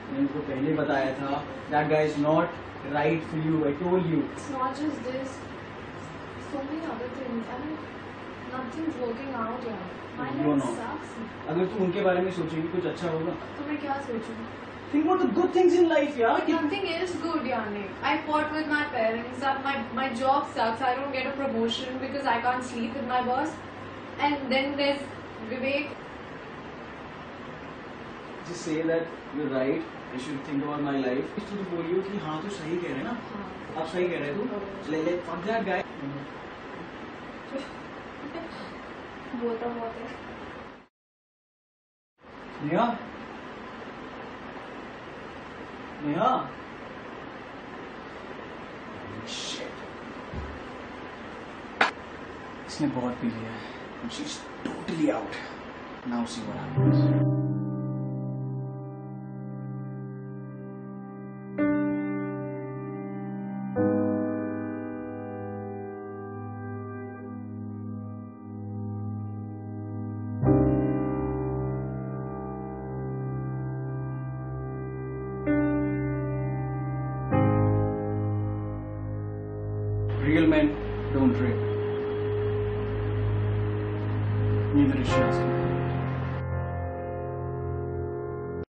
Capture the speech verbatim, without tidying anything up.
मैंने उसको पहले बताया था that guy is not right for you. I told you. It's not just this. So many other things. I mean, nothing's working out here. My You life know. sucks. अगर तू उनके बारे में सोचेगी कुछ अच्छा होगा. तो मैं क्या सोचूं? Think about the good things in life, यार. But nothing is good, Yannick. I fought with my parents. That my my job sucks. I don't get a promotion because I can't sleep with my boss. And then there's Vivek. Just say that you're right. I should think about my life. तू तो बोलियो कि हाँ तू सही कह रहे ना. आप सही कह रहे तू. ले ले fuck that guy. बोलता बहुत है. नेहा. नेहा. Shit. इसने बहुत पी लिया है. She's totally out. Now see what happens. Real men don't drink. Neither is she asking.